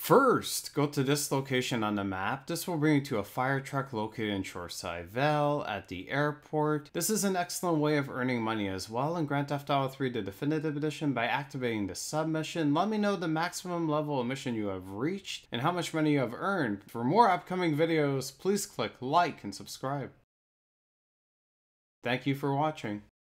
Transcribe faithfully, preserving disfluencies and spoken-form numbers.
First, go to this location on the map. This will bring you to a fire truck located in Shoreside Vale at the airport. This is an excellent way of earning money as well in Grand Theft Auto three the Definitive Edition by activating the submission. Let me know the maximum level of mission you have reached and how much money you have earned. For more upcoming videos, please click like and subscribe. Thank you for watching.